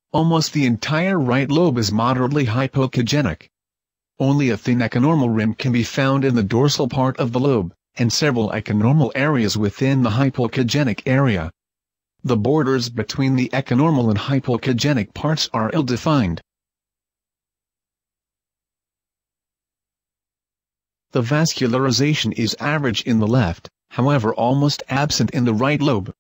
Almost the entire right lobe is moderately hypoechogenic. Only a thin echonormal rim can be found in the dorsal part of the lobe, and several echonormal areas within the hypoechogenic area. The borders between the echonormal and hypoechogenic parts are ill-defined. The vascularization is average in the left, however almost absent in the right lobe.